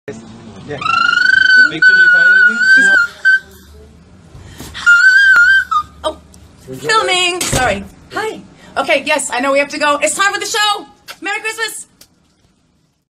Yeah. Make sure you find anything. Oh, filming. Sorry. Hi. Okay, yes, I know we have to go. It's time for the show. Merry Christmas.